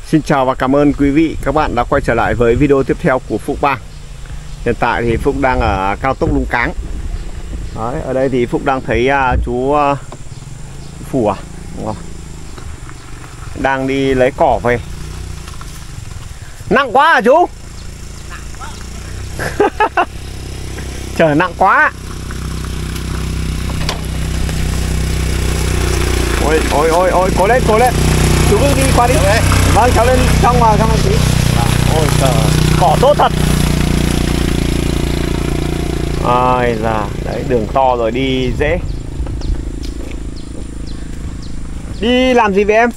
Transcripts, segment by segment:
Xin chào và cảm ơn quý vị các bạn đã quay trở lại với video tiếp theo của Phúc Bang. Hiện tại thì Phúc đang ở cao tốc Lũng Cáng. Đấy, ở đây thì Phúc đang thấy chú Phủ đang đi lấy cỏ về. Nặng quá à chú? Nặng quá. Trời nặng quá. Ôi, cố lên. Chú cứ đi qua đi. Vâng, cháu lên trong vào trong tí. Ôi trời, cỏ tốt thật. Ai da, đấy đường to rồi đi dễ. Đi làm gì vậy em?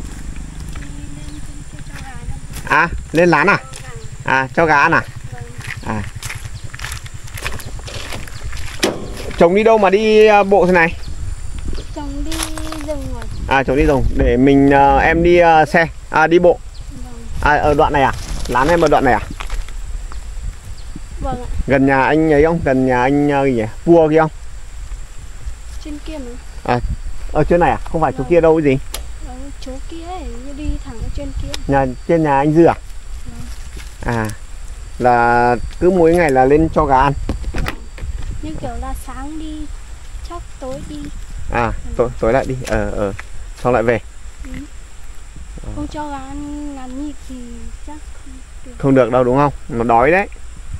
À, lên lán à? À, cho gà ăn à? À. Chồng đi đâu mà đi bộ thế này? Chồng đi rừng rồi. À, chồng đi rừng để mình em đi xe, đi bộ. À, ở đoạn này à? Lán em ở đoạn này à? Vâng ạ. Gần nhà anh ấy không? Gần nhà anh gì nhỉ? Vua kia không? Trên kia mà. À, ở trên này à? Không phải chỗ kia đâu cái gì? Ở chỗ kia ấy, đi thẳng ở trên kia. Trên nhà anh Dư à? Vâng. À, là cứ mỗi ngày là lên cho gà ăn. Vâng. Nhưng kiểu là sáng đi, chắc tối đi. À, tối lại đi. Xong lại về. Ừ. Không cho gà ăn ngắn nhịp thì chắc không được. Không được đâu đúng không? Nó đói đấy.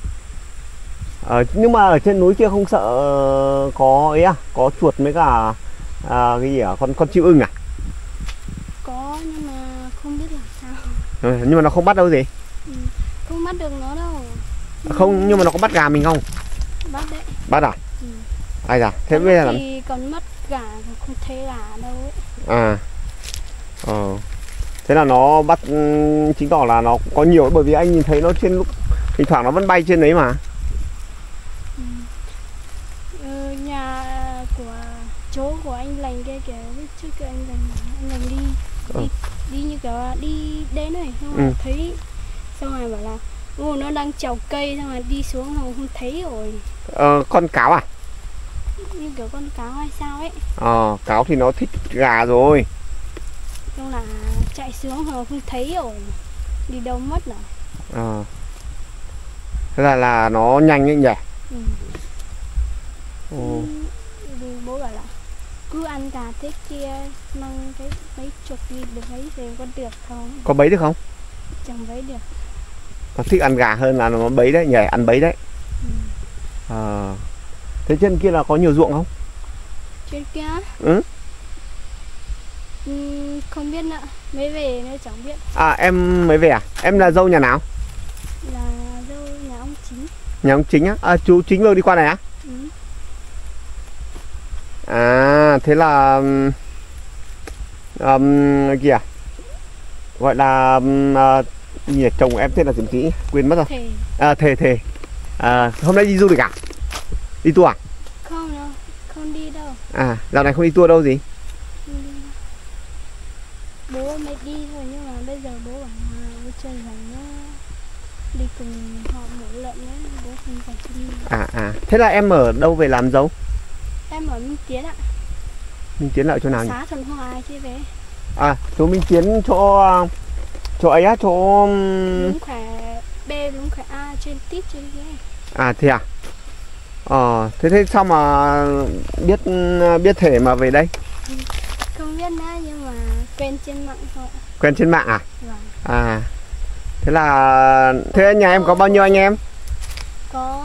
Nhưng mà ở trên núi kia không sợ có ấy à? Có chuột với cả cái gì à? Con chim ưng à? Có nhưng mà không biết làm sao. Nhưng mà nó không bắt đâu gì? Ừ. Không bắt được nó đâu. Không, nhưng mà nó có bắt gà mình không? Bắt đấy. Bắt à? Ừ. Ai da, thế bây giờ làm? Thì còn mất gà, không thấy gà đâu ấy. À. Thế là nó bắt, chứng tỏ là nó có nhiều, bởi vì anh nhìn thấy nó trên lúc thỉnh thoảng nó vẫn bay trên đấy mà. Nhà của chỗ của anh Lành kia kìa, trước kia anh Lành đi như kiểu là đi đến này, xong rồi thấy, xong rồi bảo là nó đang trèo cây, xong rồi đi xuống rồi không thấy rồi. Con cáo à? Như kiểu con cáo hay sao ấy. Cáo thì nó thích gà rồi. Xong là chạy xuống rồi không thấy rồi, đi đâu mất rồi. Thế là nó nhanh ấy nhỉ? Bố bảo là cứ ăn gà thế kia, mang cái mấy chục nghìn được mấy thì có được không? Có bấy được không? Chẳng bấy được. Nó thích ăn gà hơn là nó bấy đấy nhỉ? Ăn bấy đấy. Thế trên kia là có nhiều ruộng không? Trên kia? Không biết nữa, mới về nên chẳng biết. À, em mới về à? Em là dâu nhà nào? Là dâu nhà ông Chính. Nhà ông Chính á? Chú Chính vừa đi qua này á? À, thế là kìa, gọi là gì chồng em tên là gì chị quên mất rồi. Thề. Hôm nay đi du lịch à? Đi tour à? Không đâu, không đi đâu. À, dạo này không đi tour đâu gì? Bố mới đi thôi, nhưng mà bây giờ bố bảo là chơi rằng nó đi cùng họ mỗi lợn đấy, bố không phải đi. Thế là em ở đâu về làm dâu? Em ở Minh Tiến ạ. Minh Tiến là ở chỗ nào nhỉ? Xã Thuận Hòa chứ về. Chỗ Minh Tiến chỗ ấy á, chỗ Lũng Khỏe B, Lũng Khỏe A, trên tít trên kia. Thế à? Thế sao mà biết thể mà về đây? Không biết nữa, nhưng mà quen trên mạng thôi. Quen trên mạng à? Vâng. Thế nhà em có bao nhiêu anh em? Có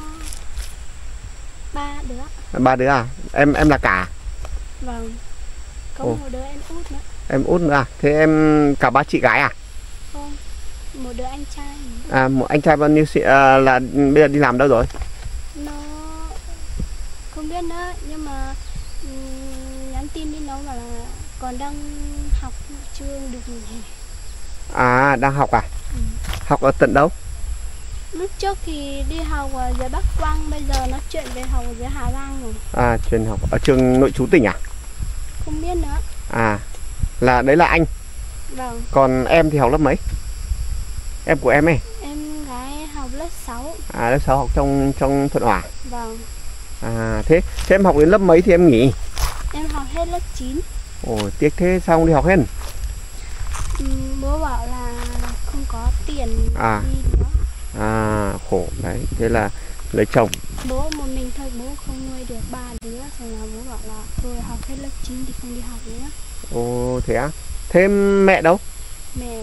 3 đứa. 3 đứa à? Em là cả? Vâng. Có một đứa em út nữa. Em út nữa à? Thế em cả 3 chị gái à? Không, một đứa anh trai. Một anh trai bao nhiêu là bây giờ đi làm đâu rồi? Nó không biết nữa, nhưng mà nhắn tin đi nó bảo là còn đang học, chưa được nghỉ hè. Đang học à? Học ở tận đâu? Lúc trước thì đi học ở dưới Bắc Quang, bây giờ nó chuyển về học ở dưới Hà Giang rồi. Chuyển học ở trường nội trú tỉnh à? Không biết nữa. Là đấy là anh. Vâng. Còn em thì học lớp mấy? Em của em ấy? Em gái học lớp 6. Lớp 6 học trong Thuận Hòa. Vâng. Thế em học đến lớp mấy thì em nghỉ? Em học hết lớp 9. Ồ, tiếc thế, sao không đi học hết? Bố bố bảo là không có tiền À. đi nữa. À, khổ đấy. Thế là lấy chồng. Bố một mình thôi, bố không nuôi được 3 đứa, rồi là bố bảo là thôi học hết lớp 9 thì không đi học nữa. Ồ, thế á? Thế mẹ đâu? Mẹ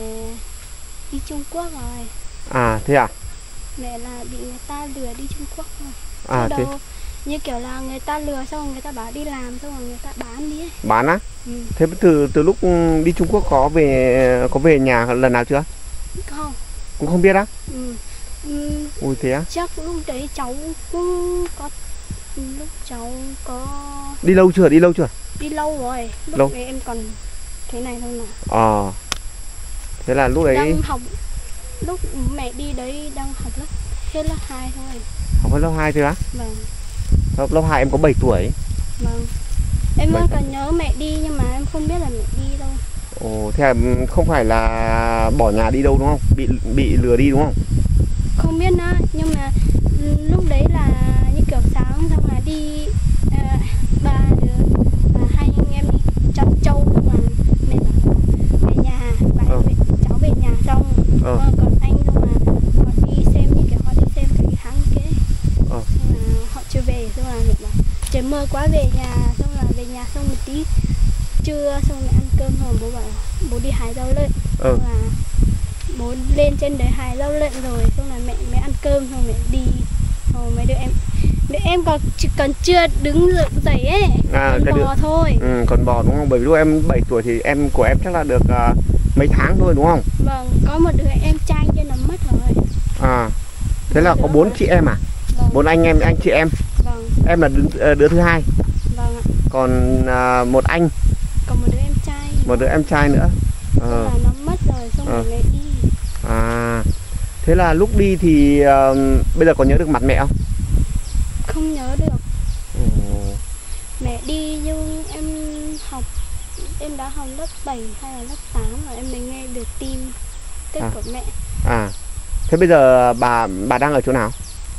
đi Trung Quốc rồi. À, thế à? Mẹ là bị người ta lừa đi Trung Quốc rồi. À, Chứ thế đâu như kiểu là người ta lừa xong rồi người ta bảo đi làm xong rồi người ta bán đi ấy. bán á? Ừ. Thế từ lúc đi Trung Quốc có về nhà lần nào chưa? Không. Cũng không biết á? Ừ. Ui, thế á? Chắc lúc đấy cháu cũng có, lúc cháu có Đi lâu chưa? Đi lâu chưa? đi lâu rồi, lúc Lâu. đấy em còn thế này thôi mà. Ờ. Thế là lúc đấy Đang học, lúc mẹ đi đấy đang học hết lớp 2 thôi. học hết lớp 2 thôi á? Vâng. Lớp 2 em có 7 tuổi. Vâng. Em vẫn Vậy còn nhớ mẹ đi nhưng mà em không biết là mẹ đi đâu. Ồ, thế là không phải là bỏ nhà đi đâu đúng không? Bị lừa đi đúng không? Không biết nữa, nhưng mà lúc đấy là như kiểu sáng xong là đi ba đứa và hai anh em đi chăn trâu, xong là mẹ bảo là về nhà, cháu về nhà xong còn anh xong là họ đi xem, như kiểu họ đi xem cái hãng kế, xong là họ chưa về, xong là mẹ bảo trời mưa quá về nhà, xong là về nhà xong một tí trưa xong mẹ ăn cơm, rồi bố bảo là bố đi hái rau lợn, xong là bố lên trên đấy hái rau lợn rồi, xong là mẹ mới ăn cơm, xong mẹ đi, rồi mấy đứa em còn chưa đứng dậy ấy, còn bò thôi. Ừ, còn bò đúng không? Bởi vì lúc em 7 tuổi thì em của em chắc là được mấy tháng thôi đúng không? Vâng, có một đứa em trai trên là mất rồi. À, thế là có 4 chị em à? Vâng. 4 anh chị em. Vâng. Em là đứa thứ hai. Vâng ạ. Còn một anh. Còn một đứa em trai. Một đứa em trai nữa. Là nó mất rồi, xong rồi mẹ đi. À, thế là lúc đi thì bây giờ có nhớ được mặt mẹ không? Không nhớ được. Mẹ đi nhưng em đã học lớp 7 hay là lớp 8 rồi em mới nghe được tin tức của mẹ. À, thế bây giờ bà đang ở chỗ nào?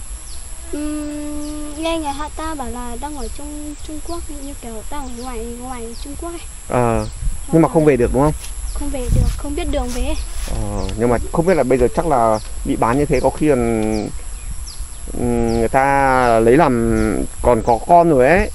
Nghe người ta bảo là đang ở Trung Quốc, như kiểu đang ở ngoài Trung Quốc ấy. Nhưng mà không về được đúng không? Không về được, không biết đường về. Nhưng mà không biết là bây giờ chắc là bị bán như thế có khi là người ta lấy làm còn có con rồi ấy.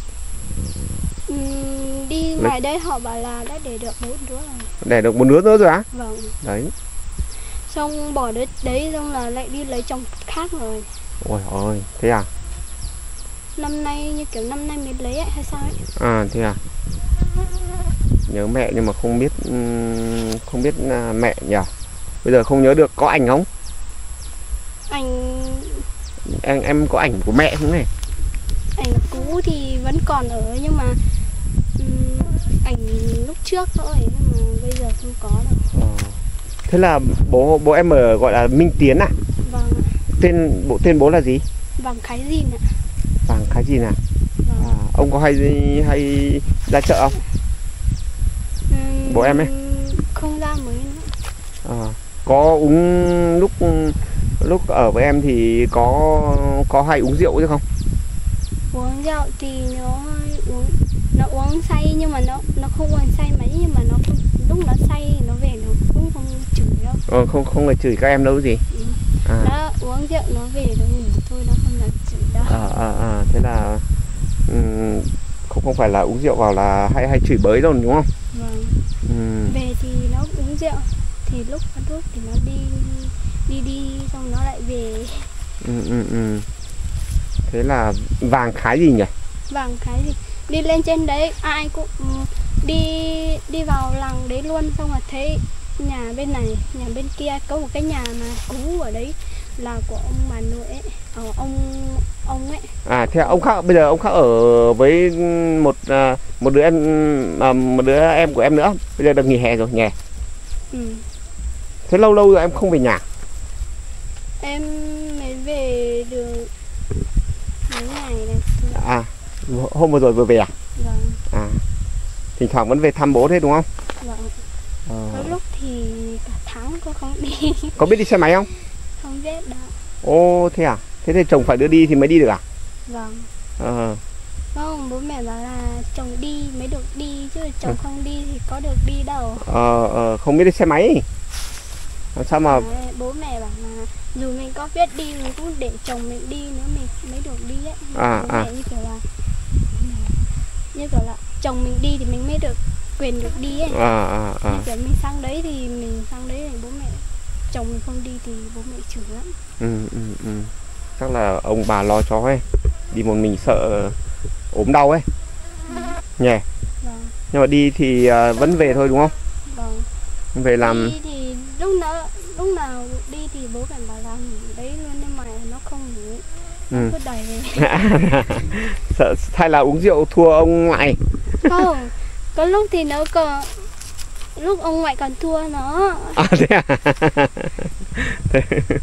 Đi ngoài đây họ bảo là đã để được 4 đứa rồi. Để được 1 đứa nữa rồi á? Vâng. Đấy. Xong bỏ đứa đấy xong là lại đi lấy chồng khác rồi. Ôi ôi, thế à? Năm nay như kiểu năm nay mới lấy ấy hay sao ấy? À, thế à? Nhớ mẹ nhưng mà không biết mẹ nhỉ? Bây giờ không nhớ được. Có ảnh không? Ảnh em có ảnh của mẹ không này? Ảnh cũ thì vẫn còn ở, nhưng mà ảnh lúc trước thôi, nhưng mà bây giờ không có đâu. Thế là bố em ở gọi là Minh Tiến à? Vâng. Tên bố là gì? Vàng Khái Dìn ạ. Vàng Khái Dìn à? Vâng. Ông có hay ra chợ không? Bố em ấy? Không ra mới nữa. Có uống lúc ở với em thì có hay uống rượu chứ không? Uống rượu thì nó uống say, nhưng mà nó không uống say mấy, nhưng mà nó không, lúc nó say nó về nó cũng không chửi đâu. Không phải chửi các em đâu gì. Nó uống rượu nó về nó ngủ thôi, nó không dám chửi đâu. Thế là không phải là uống rượu vào là hay chửi bới đâu đúng không? Vâng. Về thì nó uống rượu, thì lúc thì nó đi xong nó lại về. Thế là Vàng Khái gì nhỉ? Vàng Khái gì? Đi lên trên đấy ai cũng đi vào làng đấy luôn, xong rồi thấy nhà bên này, nhà bên kia có một cái nhà mà cũ ở đấy là của ông bà nội ấy, ông ấy. Thế ông khác, bây giờ ông khác ở với một đứa em của em nữa, bây giờ được nghỉ hè rồi nhỉ? Thế lâu rồi em không về nhà? Em mới về được mấy ngày này. Hôm vừa rồi vừa về à? Vâng. Thỉnh thoảng vẫn về thăm bố thế đúng không? Vâng. Có lúc thì cả tháng cô không đi. Có biết đi xe máy không? Không biết đâu. Ồ, thế à? Thế thì chồng phải đưa đi thì mới đi được à? Vâng. Không, bố mẹ bảo là chồng đi mới được đi chứ chồng không đi thì có được đi đâu. Không biết đi xe máy. Làm sao mà Đấy, bố mẹ bảo là dù mình có biết đi mình cũng để chồng mình đi nữa mình mới được đi ấy. Bố mẹ như kiểu là chồng mình đi thì mình mới được quyền được đi ấy. Như kiểu mình sang đấy thì bố mẹ chồng mình không đi thì bố mẹ chửi lắm. Chắc là ông bà lo cho ấy, đi một mình sợ ốm đau ấy nhỉ. Vâng. Nhưng mà đi thì vẫn về thôi đúng không? Vâng. Về làm đi thì lúc nào đi thì bố mẹ bảo làm đấy luôn nhưng mà nó không ngủ. Nó cứ đẩy về. sợ hay là uống rượu thua ông ngoại? Không, có lúc thì nó còn lúc ông ngoại còn thua nó. Thế à? Thế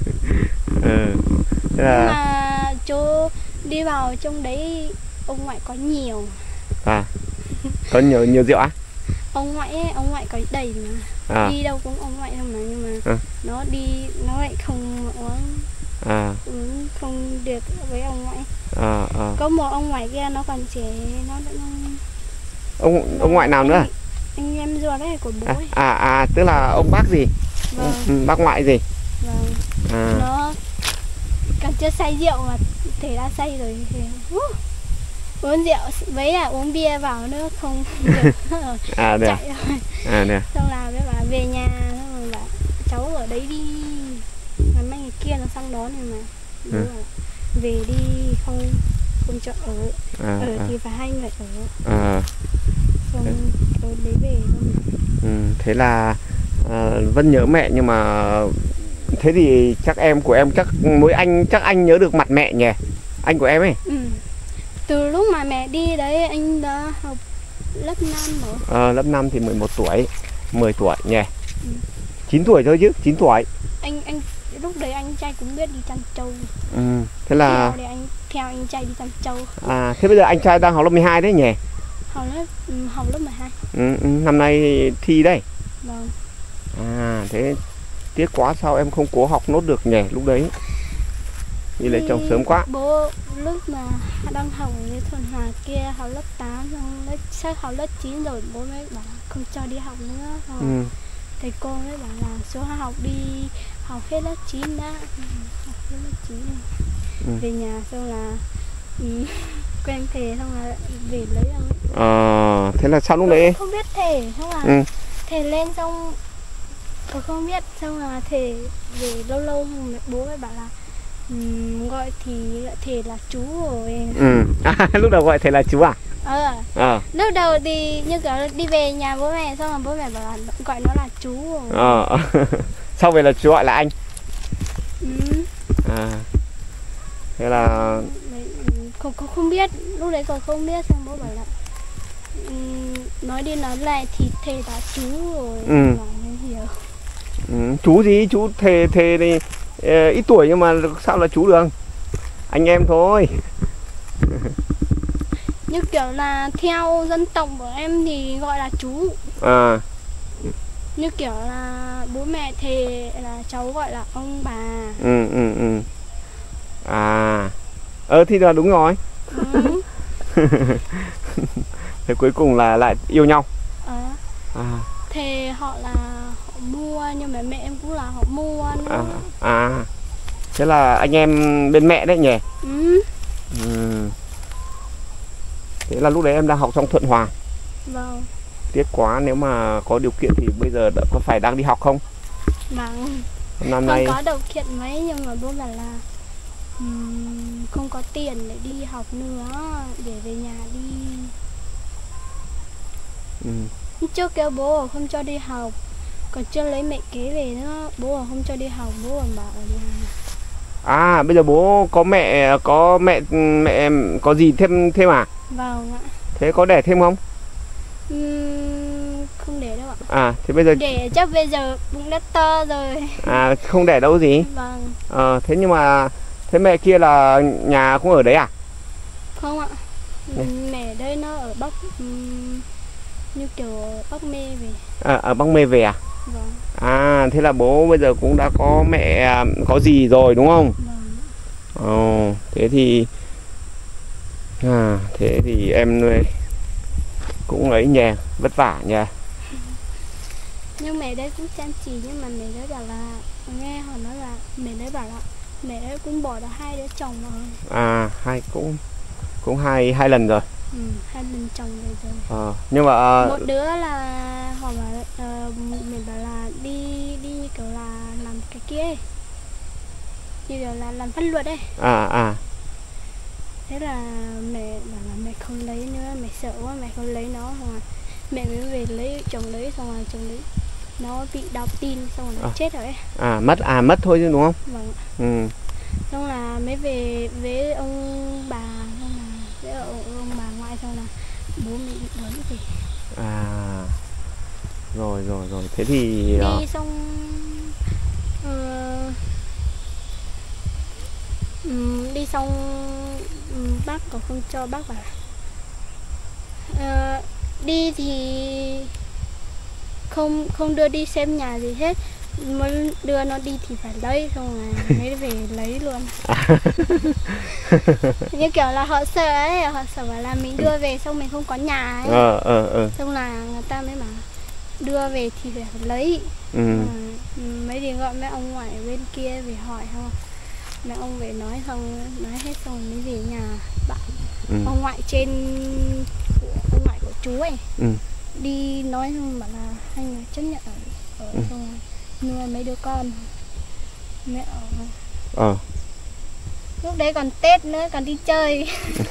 là... Nhưng mà chú đi vào trong đấy ông ngoại có nhiều. Có nhiều rượu á? Ông ngoại có đầy mà. Đi đâu cũng ông ngoại không mà nhưng mà nó đi nó lại không uống không được với ông ngoại. Có một ông ngoại kia nó còn trẻ nó ông ngoại nào nữa? Anh em ruột đấy của bố ấy. Tức là ông bác gì? Vâng. Bác ngoại gì? Vâng. Nó còn chưa say rượu mà thể đã say rồi thì uống rượu với là uống bia vào nữa không được. Chạy rồi. Xong là với bà về nhà xong rồi bảo cháu ở đấy đi. Ngày mai ngày kia nó sang đón rồi mà. Về đi không cho ở. Ở thì phải hai người ở. Xong rồi lấy về luôn. Thế là vẫn nhớ mẹ nhưng mà thế thì chắc em của em chắc anh nhớ được mặt mẹ nhỉ? Anh của em ấy. Từ lúc mà mẹ đi đấy anh đã học lớp 5 rồi. Lớp 5 thì 11 tuổi, 10 tuổi nhỉ? 9 tuổi thôi chứ, 9 tuổi. Anh lúc đấy anh trai cũng biết đi chăn trâu. Thế là theo anh trai đi chăn trâu. Thế bây giờ anh trai đang học lớp 12 đấy nhỉ? Học lớp 12. Năm nay thi đấy. Vâng. Thế tiếc quá, sao em không cố học nốt được nhỉ lúc đấy? Đi lấy chồng sớm quá. Bố lúc mà đang học ở thôn Hòa kia học lớp 8 xong sắp học lớp 9 rồi bố mới bảo không cho đi học nữa. Thầy cô mới bảo là xuống học đi học hết lớp 9 đã. Học hết lớp 9 rồi. Về nhà xong là quen thề xong là về lấy ông. Thế là sao lúc đấy? Không biết thề xong là thề lên xong tôi không biết xong là thề về lâu lâu bố mới bảo là gọi thì thề là chú rồi. Lúc đầu gọi thầy là chú à? Lúc đầu thì như kiểu đi về nhà bố mẹ xong rồi bố mẹ bảo là gọi nó là chú rồi. Sau về là chú gọi là anh. Thế là không biết lúc đấy còn không biết xong bố bảo là nói đi nói lại thì thề là chú rồi. Hiểu. Chú gì? Chú thề thì ít tuổi nhưng mà sao là chú được? Anh em thôi. Như kiểu là theo dân tộc của em thì gọi là chú. Như kiểu là bố mẹ thề là cháu gọi là ông bà. Thì là đúng rồi. Thế cuối cùng là lại yêu nhau. Thề họ là họ mua nhưng mà mẹ em cũng là họ mua nữa. Thế là anh em bên mẹ đấy nhỉ? Thế là lúc đấy em đang học trong Thuận Hòa. Vâng. Tiếc quá, nếu mà có điều kiện thì bây giờ có phải đang đi học không? Vâng. Năm nay không có điều kiện mấy nhưng mà bố bảo là không có tiền để đi học nữa để về nhà đi. Trước kêu bố không cho đi học, còn chưa lấy mẹ kế về nữa bố không cho đi học, bố còn bảo ở nhà. Bây giờ bố có mẹ có gì thêm à? Vâng ạ. Thế có đẻ thêm không? Không đẻ đâu ạ. Thế bây giờ đẻ chắc bây giờ bụng đã to rồi. Không đẻ đâu gì? Vâng. Thế nhưng mà thế mẹ kia là nhà cũng ở đấy à? Không ạ. Mẹ đây nó ở Bắc như kiểu Bắc Mê về. Ở Bắc Mê về à? Vâng. Thế là bố bây giờ cũng đã có mẹ có gì rồi đúng không? Vâng. Thế thì Thế thì em nuôi cũng ấy nha, vất vả nha. Nhưng mẹ đấy cũng chăm chỉ, nhưng mà mẹ đấy bảo là, nghe họ nói là mẹ đấy bảo là mẹ đấy cũng bỏ được 2 đứa chồng rồi. Hai cũng hai lần rồi. 2 lần chồng rồi. Nhưng mà một đứa là họ bảo mình bảo là đi như kiểu là làm cái kia ấy, như kiểu là làm pháp luật ấy. Thế là mẹ bảo là mẹ không lấy nữa, mẹ sợ quá, mẹ không lấy nó, hoặc mẹ mới về lấy chồng, lấy xong rồi chồng lấy nó bị đau tim, xong rồi nó chết rồi ấy. Mất thôi chứ đúng không? Vâng. Xong là mới về với ông bà, xong là với ông bà ngoại, xong là bố mẹ bị đuối gì. Rồi thế thì đi xong đi xong bác còn không cho, bác bảo là đi thì không đưa đi xem nhà gì hết, muốn đưa nó đi thì phải lấy, xong là mới về lấy luôn. Như kiểu là họ sợ ấy, họ sợ bảo là mình đưa về xong mình không có nhà ấy. Xong là người ta mới bảo đưa về thì phải lấy. Mấy đi gọi mấy ông ngoại bên kia về hỏi không, mấy ông về nói hết xong rồi mới về nhà bạn ông ngoại ông ngoại của chú ấy đi nói, xong bảo là hai người chấp nhận ở xong nuôi mấy đứa con mẹ ở. Lúc đấy còn Tết nữa, còn đi chơi.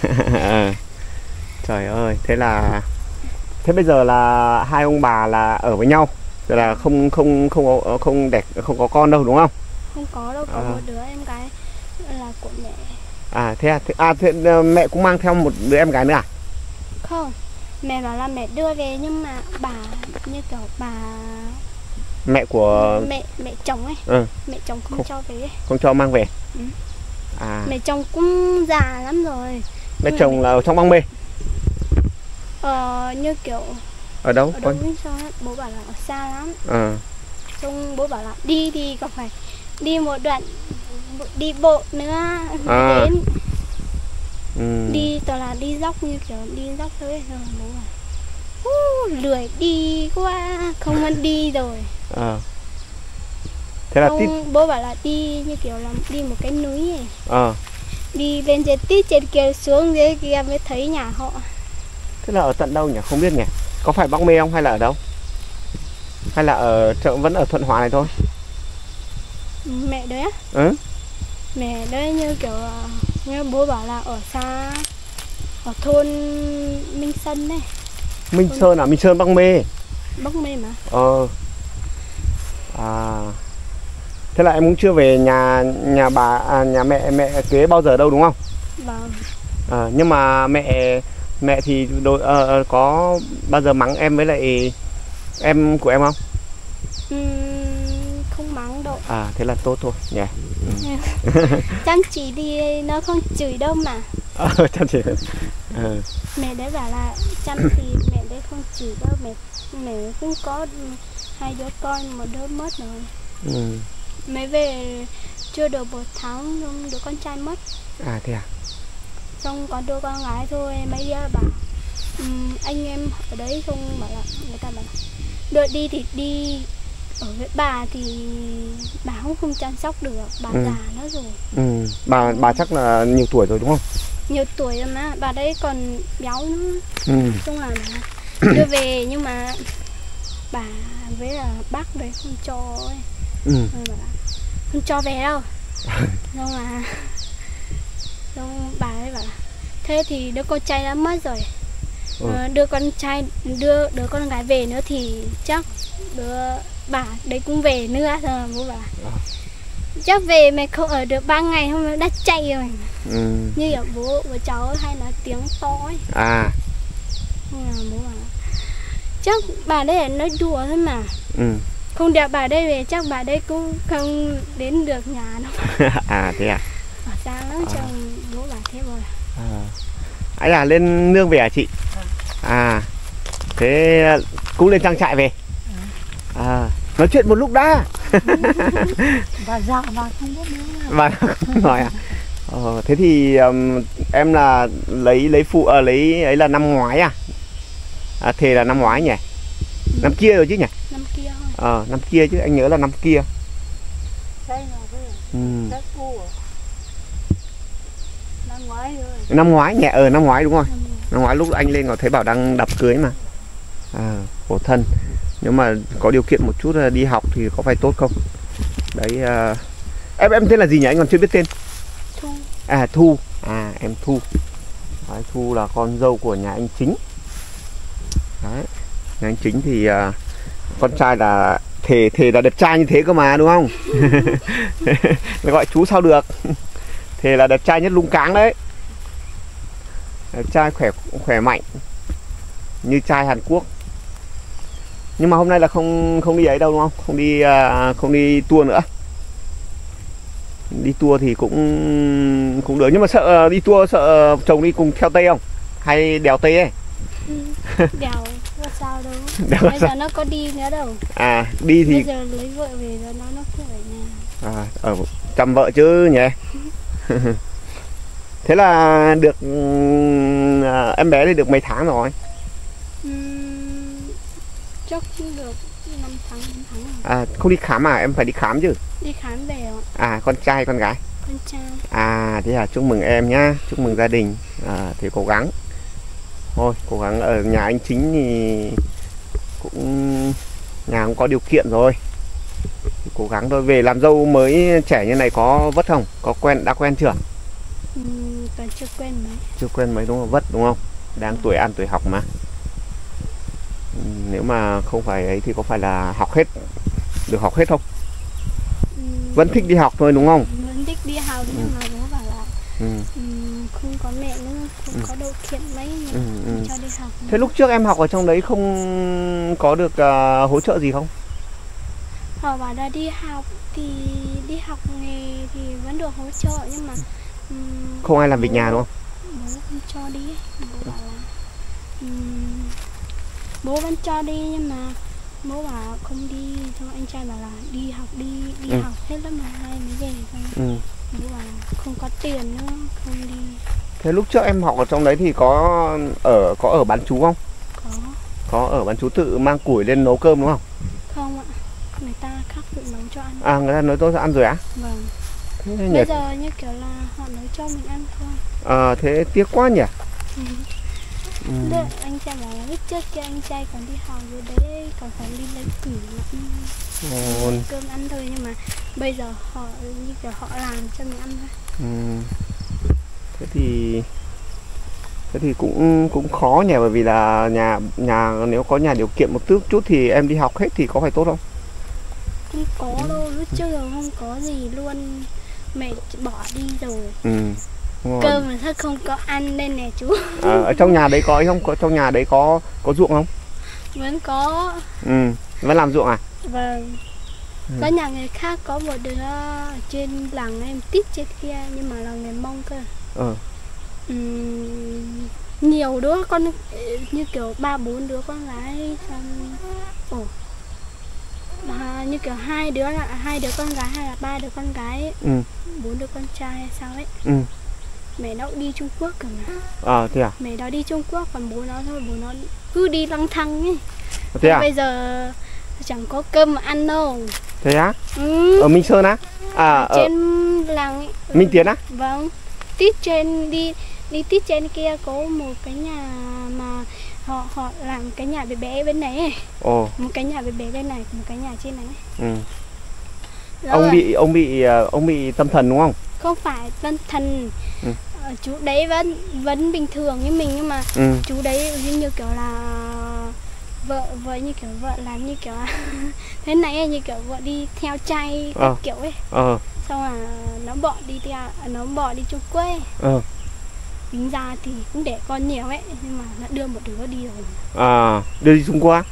Trời ơi, thế bây giờ là hai ông bà là ở với nhau, rồi là không có con đâu đúng không? Không có đâu, có một đứa em gái là của mẹ. Thế mẹ cũng mang theo một đứa em gái nữa à? Không, mẹ bảo là mẹ đưa về, nhưng mà bà như kiểu bà mẹ của mẹ chồng ấy, mẹ chồng không cho về ấy. Không cho mang về. Mẹ chồng cũng già lắm rồi. Mẹ chồng là ở trong Bang Mê? Như kiểu ở đâu sao ấy, bố bảo là ở xa lắm. Xong bố bảo là đi thì còn phải đi một đoạn, đi bộ nữa đến. Đi toàn là đi dốc, như kiểu đi dốc thôi ấy. Rồi bố bảo lười đi quá, không muốn đi rồi. Thế là bố bảo là đi như kiểu là đi một cái núi này. Đi lên trên tít trên kia, xuống dưới kia mới thấy nhà họ. Thế là ở tận đâu nhỉ? Không biết nhỉ? Có phải Bang Mê không hay là ở đâu? Hay là vẫn ở Thuận Hòa này thôi? Mẹ đấy á? Mẹ đấy như kiểu như bố bảo là ở xa, ở thôn Minh Sơn đấy. Minh Sơn à? Minh Sơn Bang Mê. Bang Mê mà. Thế là em cũng chưa về nhà bà nhà mẹ kế bao giờ đâu đúng không? Vâng. Nhưng mà mẹ thì có bao giờ mắng em với lại em của em không? Không mắng đâu. Thế là tốt thôi nhỉ. Chăm chỉ thì nó không chửi đâu mà. Chăm chỉ. Mẹ đấy bảo là chăm thì mẹ đấy không chửi đâu, mẹ cũng có 2 đứa con, một đứa mất rồi. Mới về chưa được 1 tháng đứa con trai mất. Thế à? Xong có đứa con gái thôi. Mấy đứa bảo anh em ở đấy, xong bảo là người ta bảo đợi đi thì đi, ở với bà thì bà không chăm sóc được, bà già nữa rồi. Bà chắc là nhiều tuổi rồi đúng không? Nhiều tuổi rồi mà, bà đấy còn béo nữa. Xong là đưa về, nhưng mà bà với là bác đấy không cho ấy. Rồi bảo là không cho về đâu. Xong bà ấy bảo là thế thì đứa con trai đã mất rồi, đứa con gái về nữa thì chắc bà đấy cũng về nữa. Rồi bố bảo chắc về mày không ở được 3 ngày không đã chạy rồi. Như kiểu bố cháu hay nói tiếng to ấy. Bố bảo chắc bà đây là nói đùa thôi mà. Không đẹp bà đây về chắc bà đây cũng không đến được nhà đâu. Thế à? Ở xa lắm, chồng bố bà thế rồi. Ấy là lên nương về hả chị? Thế cũng lên trang trại về. Nói chuyện một lúc đã. Bà già bà không biết nữa. Bà không nói à? Thế thì em là lấy phụ lấy ấy là năm ngoái à? Thề là năm ngoái nhỉ? Năm kia rồi chứ nhỉ? Năm kia thôi. Năm kia chứ, anh nhớ là năm kia. Năm ngoái rồi. Năm ngoái nhỉ? Năm ngoái đúng rồi. Năm ngoái lúc anh lên có thấy bảo đang đập cưới mà. Khổ thân. Nếu mà có điều kiện một chút đi học thì có phải tốt không? Đấy, em tên là gì nhỉ? Anh còn chưa biết tên. Thu. Thu. Em Thu. Đấy, Thu là con dâu của nhà anh Chính. Đấy. Nhà anh Chính thì con trai là thể là đẹp trai như thế cơ mà đúng không? Nó gọi chú sao được. Thể là đẹp trai nhất Lũng Cáng đấy. Đẹp trai khỏe mạnh như trai Hàn Quốc. Nhưng mà hôm nay là không đi ấy đâu đúng không? Không đi tour nữa. Đi tour thì cũng được, nhưng mà sợ đi tour sợ chồng đi cùng theo Tây không? Hay đèo Tây ấy? Đèo có sao đâu. Đèo bây giờ nó có đi nữa đâu. Đi thì bây giờ lấy vợ về rồi nó cứ ở nhà. chăm vợ chứ nhỉ. Thế là được em bé thì được mấy tháng rồi? Chắc được 5 tháng rồi. Không đi khám à? Em phải đi khám chứ. Đi khám về ạ. Con trai con gái? Con trai. Thế là chúc mừng em nhá, chúc mừng gia đình. Thì cố gắng thôi, cố gắng. Ở nhà anh Chính thì nhà cũng có điều kiện rồi thì cố gắng thôi. Về làm dâu mới trẻ như này có vất không? Đã quen chưa? Còn chưa quen mấy. Chưa quen mấy đúng không? Vất đúng không? Đang tuổi ăn tuổi học mà. Nếu mà không phải ấy thì có phải là được học hết không? Vẫn thích đi học thôi đúng không? Vẫn thích đi học nhưng mà bố bảo là không có mẹ nữa, không có điều kiện mấy cho đi học. Thế lúc trước em học ở trong đấy không có được hỗ trợ gì không? Họ bảo là đi học nghề thì vẫn được hỗ trợ nhưng mà không ai làm việc nhà đúng không? Bố không cho đi. Bố bảo là bố vẫn cho đi nhưng mà bố bảo không đi. Xong anh trai bảo là đi học hết lớp 12 mới về. Xong bố bảo không có tiền nữa không đi. Thế lúc trước em học ở trong đấy thì có ở bán trú không? Có ở bán trú, tự mang củi lên nấu cơm đúng không? Không ạ, người ta khác tự nấu cho ăn. Người ta nấu cho ăn rồi á? Vâng. Bây giờ như kiểu là họ nấu cho mình ăn thôi. Thế tiếc quá nhỉ. Anh trai bảo là lúc trước kia anh trai còn đi học rồi đấy, còn phải đi lấy củi cơm ăn thôi, nhưng mà bây giờ họ như kiểu họ làm cho mình ăn thôi. Thế thì cũng khó nhỉ, bởi vì là nhà nếu có nhà điều kiện một chút thì em đi học hết thì có phải tốt không? Không có đâu, lúc trước rồi không có gì luôn, mẹ bỏ đi rồi. Cơm mà sao không có ăn nên nè chú. Ở trong nhà đấy có ấy không? Trong nhà đấy có ruộng không? Vẫn có. Vẫn làm ruộng à? Vâng. Có nhà người khác, có một đứa ở trên làng em tít trên kia nhưng mà là người Mông cơ. Nhiều đứa con như kiểu 3-4 đứa con gái, xong như kiểu hai đứa con gái hay là 3 đứa con gái ấy. 4 đứa con trai hay sao ấy. Mẹ nó đi Trung Quốc cơ mà. Thế à? Mẹ nó đi Trung Quốc còn bố nó thôi, bố nó cứ đi lang thang ấy. Thế à? Bây giờ chẳng có cơm mà ăn đâu. Thế á? Ở Minh Sơn á? Ở trên làng ấy. Minh Tiến á? Vâng. Tít trên đi tít trên kia có một cái nhà mà họ làm cái nhà bé bé bên này ấy. Một cái nhà bé bé bên này, một cái nhà trên này. Ông bị tâm thần đúng không? Không phải tâm thần. Chú đấy vẫn bình thường như mình, nhưng mà chú đấy như kiểu là vợ như kiểu vợ làm như kiểu thế này ấy, như kiểu vợ đi theo trai các kiểu ấy. Xong là nó bỏ đi Trung Quốc ấy. Tính ra thì cũng để con nhiều ấy, nhưng mà nó đưa một đứa đi rồi. Đưa đi Trung Quốc?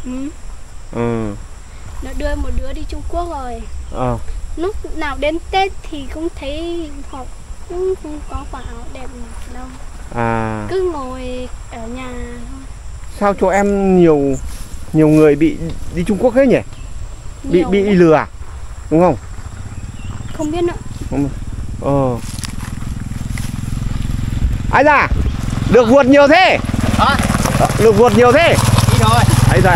Nó đưa một đứa đi Trung Quốc rồi. Lúc nào đến Tết thì cũng thấy họ cũng không có quả áo đẹp đâu. Cứ ngồi ở nhà thôi. Sao chỗ em nhiều người bị đi Trung Quốc hết nhỉ? Bị lừa à? Đúng không? Không biết nữa. Ai da, được vuột nhiều thế. Hả? Được vuột nhiều thế. Đi rồi. Ấy da.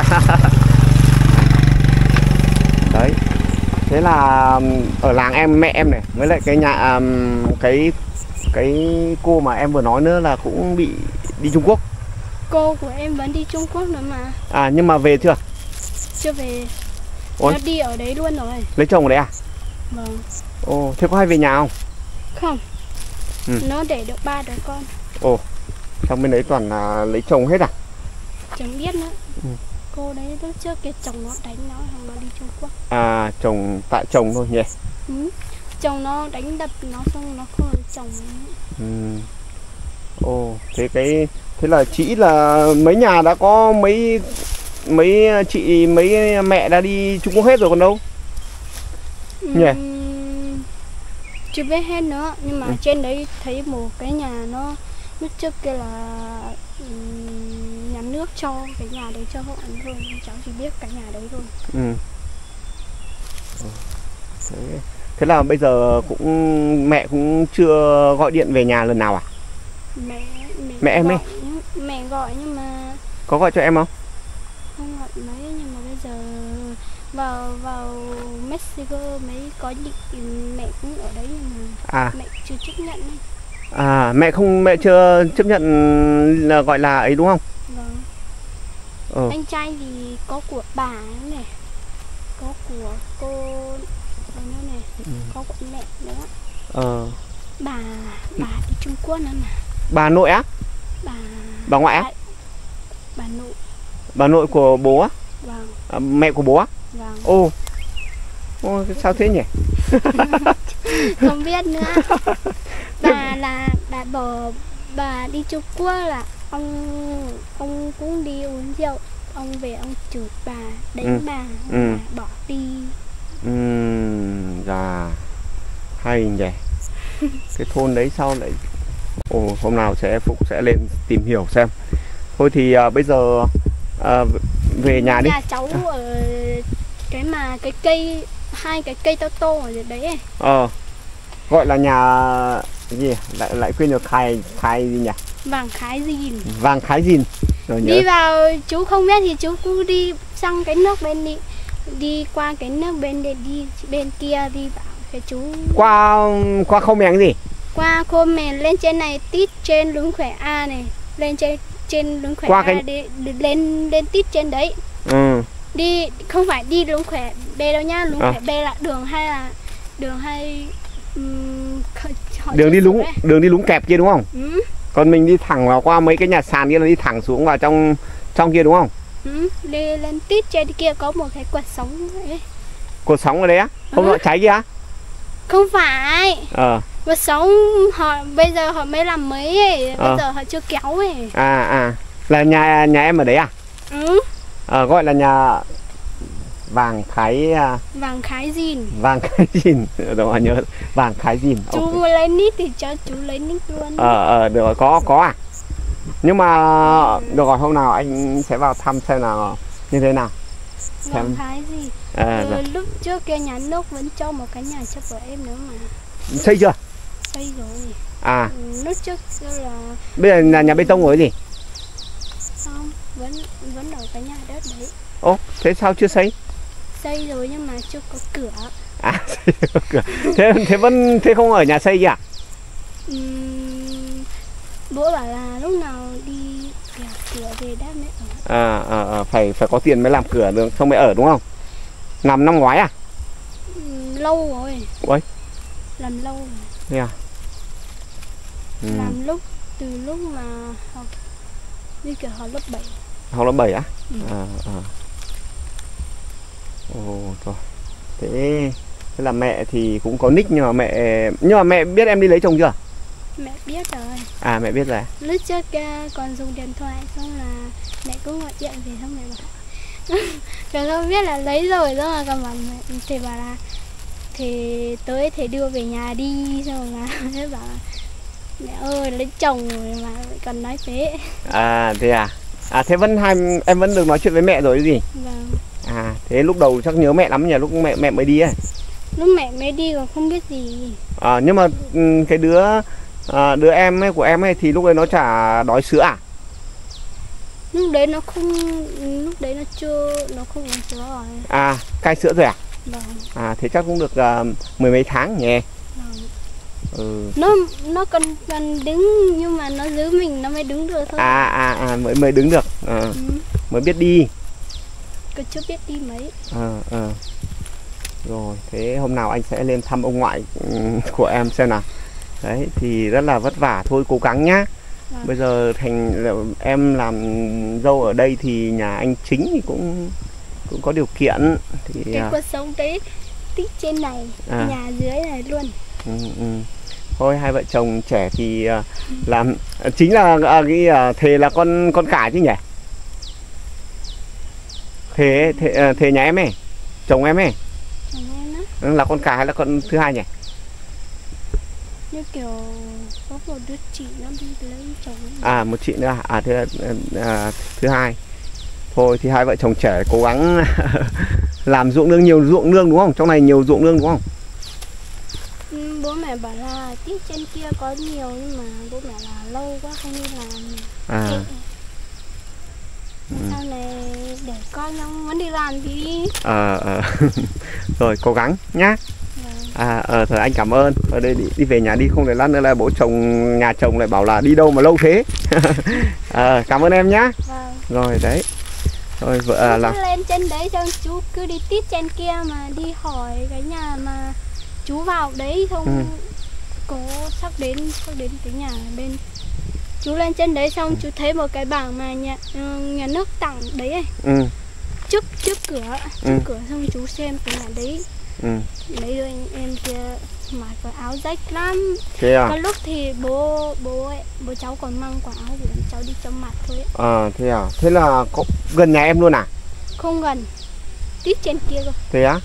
Đấy. Thế là ở làng mẹ em này, với lại cái nhà cái cô mà em vừa nói nữa là cũng bị đi Trung Quốc. Cô của em vẫn đi Trung Quốc nữa mà. À nhưng mà về chưa? Chưa về. Ôi. Nó đi ở đấy luôn rồi. Lấy chồng ở đấy à? Vâng. Ồ, thế có hay về nhà không? Không. Ừ. Nó để được 3 đứa con. Ồ, trong bên đấy toàn là lấy chồng hết à? Chẳng biết nữa. Ừ. Cô đấy lúc trước cái chồng nó đánh nó, xong nó đi Trung Quốc. À, chồng tại chồng thôi nhỉ? Ừ. Chồng nó đánh đập nó, xong nó không lấy chồng nữa. Ừ. Ồ, thế là chị là mấy nhà đã có mấy chị mấy mẹ đã đi Trung Quốc hết rồi còn đâu? Nhỉ? Chưa biết hết nữa, nhưng mà trên đấy thấy một cái nhà nó lúc trước kia là nhà nước cho cái nhà đấy cho họ ăn thôi, cháu chỉ biết cái nhà đấy thôi. Ừ. Thế là bây giờ mẹ cũng chưa gọi điện về nhà lần nào à? Mẹ em gọi, ấy. mẹ gọi nhưng mà Có gọi cho em không? không gọi mấy, nhưng mà bây giờ vào Mexico mấy có định mẹ cũng ở đấy, nhưng mà mẹ chưa chấp nhận ấy. À, mẹ chưa chấp nhận là gọi là ấy đúng không? Vâng. Anh trai thì có của bà ấy này, có của cô nữa này, có của mẹ nữa. Bà đi Trung Quốc nữa mà. Bà nội á? Bà ngoại á? Bà nội. Bà nội của bố á? Vâng. À, mẹ của bố á? Vâng. Ô, sao thế nhỉ? Không biết nữa. Bà đi Trung Quốc là ông cũng đi uống rượu, ông về ông chửi bà, đánh bà, bỏ đi. Dạ, hay nhỉ. Cái thôn đấy sao lại hôm nào Phúc sẽ lên tìm hiểu xem. Thôi thì bây giờ về nhà đi. Nhà cháu ở cái cây, hai cái cây to to ở đấy ấy. Gọi là nhà gì lại quên được, khai gì nhỉ? Vàng Khái Dìn. Vàng Khái Dìn. Rồi nhớ. Đi vào chú không biết thì chú cứ đi sang cái nước bên đi qua cái nước bên để đi bên kia, đi vào cái chú qua Khâu Mèn gì? Qua Khâu Mèn lên trên này, tít trên Lũng Khỏe A này, lên trên Lũng Khỏe A lên tít trên đấy. Đi không phải đi Lũng Khỏe B đâu nhá, Lũng Khỏe B là đường đường đi Lũng Kẹp kia đúng không? Còn mình đi thẳng vào qua mấy cái nhà sàn kia là đi thẳng xuống vào trong kia đúng không? Lên tít trên kia có một cái quạt sóng ấy. Cột sóng ở đấy á? Không nó cháy kia á? Không phải. Quạt sóng bây giờ họ mới làm mới ấy, bây giờ họ chưa kéo ấy. Là nhà em ở đấy à? Gọi là nhà Vàng Khái Dìn. Vàng Khái Dìn. Rồi nhớ Vàng Khái Dìn. Chú lấy nít thì cho chú lấy nít luôn. Được rồi, có à? Nhưng mà được rồi, hôm nào anh sẽ vào thăm xem nào như thế nào. Vàng Khái Dìn. Lúc trước kia nhà nước vẫn cho một cái nhà cho vợ em nữa mà. Xây chưa? Xây rồi. Lúc trước là bây giờ là nhà bê tông rồi gì? Không, vẫn ở cái nhà đất đấy. Thế sao chưa xây? Xây rồi nhưng mà chưa có cửa. Xây có cửa. Thế không ở nhà xây gì à? Bố bảo là lúc nào đi cửa về đáp mới ở. Phải có tiền mới làm cửa được, không mới ở đúng không? Làm năm ngoái à? Lâu rồi. Ui. Làm lâu rồi. Thế à? Làm từ lúc mà học như kiểu học lớp 7. Học lớp 7 á? Rồi. Thế là mẹ thì cũng có nick, nhưng mà mẹ biết em đi lấy chồng chưa? Mẹ biết rồi. Mẹ biết rồi. Lúc trước còn dùng điện thoại, xong là mẹ cũng gọi điện về, xong mẹ bảo rồi không biết là lấy rồi, xong là còn bảo mẹ thì bảo là thì tới thì đưa về nhà đi, xong là thế bảo mẹ ơi lấy chồng rồi mà còn nói thế. Thế à? Thế em vẫn được nói chuyện với mẹ rồi gì? Vâng. Thế lúc đầu chắc nhớ mẹ lắm nhỉ, lúc mẹ mới đi ấy. Lúc mẹ mới đi còn không biết gì. Nhưng mà cái đứa Đứa em ấy, của em ấy thì lúc đấy nó chả đói sữa à? Lúc đấy nó không, lúc đấy nó chưa, nó không uống sữa rồi. À, cai sữa rồi à? Vâng. Thế chắc cũng được mười mấy tháng nhỉ? Vâng. Nó cần đứng nhưng mà nó giữ mình nó mới đứng được thôi. Mới đứng được. Mới biết đi. Cứ chưa biết đi mấy. Rồi, thế hôm nào anh sẽ lên thăm ông ngoại của em xem nào. Đấy, thì rất là vất vả thôi, cố gắng nhá. Bây giờ em làm dâu ở đây thì nhà anh chính thì cũng có điều kiện thì cái cuộc sống đấy tích trên này, nhà dưới này luôn. Thôi hai vợ chồng trẻ thì làm chính là thề là con cả chứ nhỉ? Thề nhà em ấy, chồng em ấy. Chồng em á. Là con cả hay là con thứ hai nhỉ? Như kiểu có một đứa chị nó đi lấy chồng. Một chị nữa thứ hai. Thôi thì hai vợ chồng trẻ cố gắng làm ruộng nương, nhiều ruộng nương đúng không? Trong này nhiều ruộng nương đúng không? Bố mẹ bảo là tiếp trên kia có nhiều nhưng mà bố mẹ là lâu quá không đi làm. Sau này để con nó muốn đi làm thì đi. Rồi cố gắng nhá. Thôi anh cảm ơn. Ở đây đi về nhà đi, không để lát nữa là bố chồng nhà chồng lại bảo là đi đâu mà lâu thế. Cảm ơn em nhá. Rồi đấy. Rồi vợ là lên trên đấy xong chú cứ đi tít trên kia mà đi hỏi cái nhà mà chú vào đấy không có sắp đến cái nhà bên. Chú lên trên đấy xong chú thấy một cái bảng mà nhà nước tặng đấy ấy. Trước cửa xong chú xem cái nhà đấy. Lấy rồi em kia mặc cái áo rách lắm. Có lúc thì bố cháu còn mang quả áo để cháu đi cho mặt thôi. Thế à? Thế là có gần nhà em luôn à? Không gần, tít trên kia cơ. Thế á?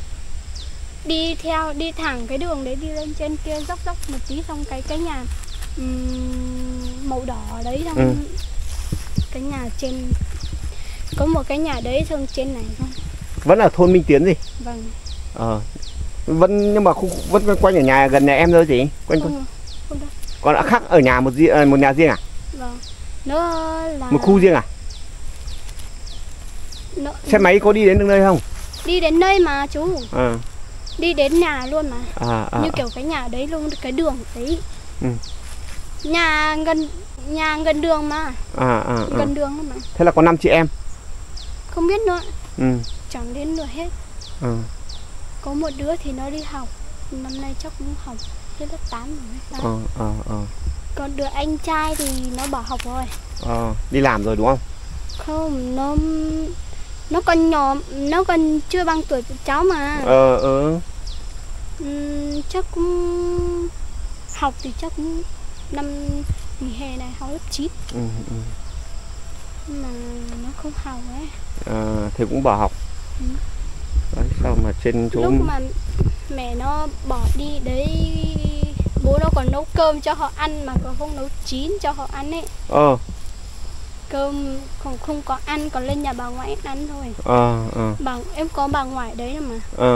Đi thẳng cái đường đấy, đi lên trên kia dốc một tí xong cái nhà màu đỏ đấy xong cái nhà trên có một cái nhà đấy xong trên này không. Vẫn là thôn Minh Tiến gì? Vâng. Vẫn nhưng mà vẫn quanh ở nhà gần nhà em thôi gì? Không đâu. Còn đã khác ở nhà một nhà riêng à? Vâng. Nó là một khu riêng à? Xe máy có đi đến được nơi không? Đi đến nơi mà chú. Đi đến nhà luôn mà. Như kiểu cái nhà đấy luôn, cái đường đấy. Nhà gần đường mà. Gần đường mà. Thế là có 5 chị em? Không biết nữa. Chẳng đến nữa hết. Có một đứa thì nó đi học, năm nay chắc cũng học hết lớp 8 rồi. Còn đứa anh trai thì nó bỏ học rồi. Đi làm rồi đúng không? Không, nó còn nhỏ, nó còn chưa bằng tuổi của cháu mà. Chắc cũng học thì chắc cũng năm nghỉ hè này học lớp 9. Nhưng mà nó không học ấy. Thế cũng bỏ học. Đấy, sao mà trên chỗ lúc mà mẹ nó bỏ đi đấy, bố nó còn nấu cơm cho họ ăn mà còn không nấu chín cho họ ăn ấy. Cơm không có ăn, còn lên nhà bà ngoại ăn thôi. Em có bà ngoại đấy mà.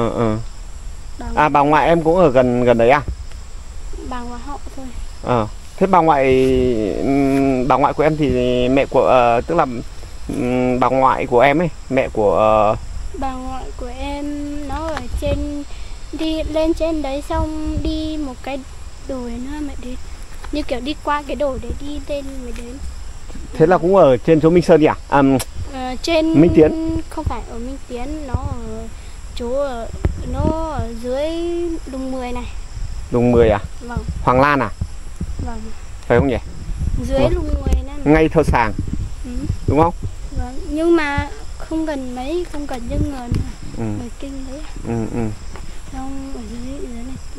Bà ngoại em cũng ở gần đấy à? Bà ngoại họ thôi. Thế bà ngoại của em thì mẹ của tức là bà ngoại của em ấy, mẹ của bà ngoại của em nó ở trên, đi lên trên đấy xong đi một cái đồi nữa mẹ đến, như kiểu đi qua cái đồi để đi lên mới đến. Thế là cũng ở trên chỗ Minh Sơn đi à? Trên Minh Tiến. Không phải ở Minh Tiến, nó ở chỗ nó ở dưới Lùng 10 này. Lùng 10 à? Vâng. Hoàng Lan à? Vâng. Phải không nhỉ? Dưới Lùng 10 này. Ngay Thơ Sàng. Đúng không? Vâng, nhưng mà không gần mấy, không gần Nhân Ngần, người Kinh đấy. Xong ở dưới này tí.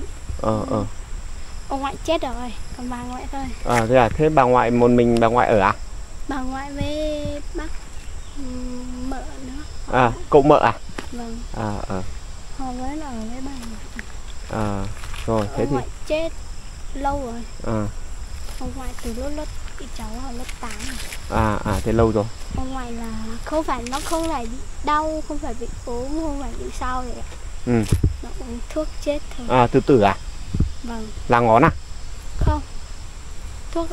Ông ngoại chết rồi, còn bà ngoại thôi. Thế à? Thế bà ngoại một mình bà ngoại ở à? Bà ngoại với bác mợ nữa. Cậu mợ à? Vâng. Họ mới là ở với bà ngoại. Rồi thế ông thì ngoại chết lâu rồi. Ông ngoại từ lớp cháu ở lớp 8 rồi. Thế lâu rồi. Ông ngoại là không phải bị đau, không phải bị ốm, không phải bị sao vậy ạ. Nó uống thuốc chết thôi. Tự tử à? Vâng. Là ngón à? Không, thuốc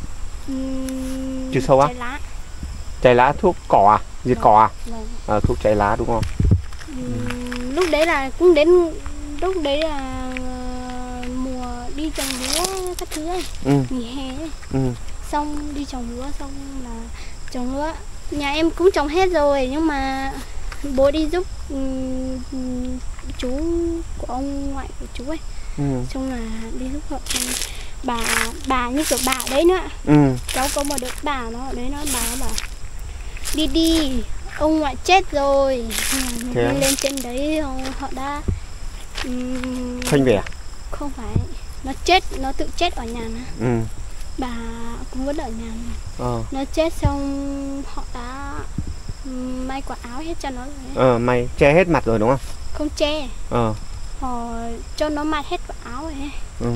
Trừ sâu á? trái lá. Trái lá thuốc cỏ à? Diệt cỏ à? Vâng. Thuốc trái lá đúng không? Lúc đấy là cũng đến lúc đấy là mùa đi trồng lúa các thứ ấy, nghỉ hè ấy. Xong đi trồng lúa xong là trồng lúa, nhà em cũng trồng hết rồi nhưng mà bố đi giúp chú của ông ngoại của chú ấy, xong là đi giúp họ. Bà như kiểu bà đấy nữa, cháu có một đứa bà nó đấy, bà bảo đi ông ngoại chết rồi, lên trên đấy họ đã phanh về à? Không phải, nó chết, nó tự chết ở nhà nữa. Bà cũng vẫn ở nhà này. Nó chết xong họ đã may quả áo hết cho nó rồi. May che hết mặt rồi đúng không? Không che. Họ cho nó mặc hết quả áo rồi.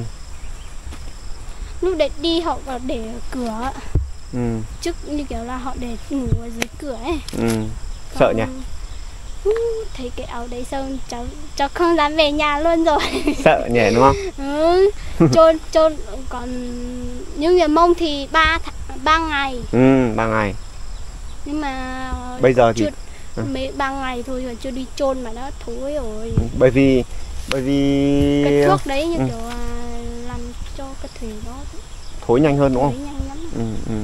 Lúc đấy đi họ còn để ở cửa. Trước như kiểu là họ để ngủ ở dưới cửa ấy. Sợ nhỉ? Thấy cái áo đấy xong cháu không dám về nhà luôn rồi. Sợ nhỉ đúng không? Chôn còn những người Mông thì 3 ngày. 3 ngày. Nhưng mà bây giờ thì mấy 3 ngày thôi rồi chưa đi chôn mà đã thối rồi. Bởi vì cái thuốc đấy như kiểu làm cho cái thủy nó thối nhanh hơn đúng không? Thối nhanh lắm.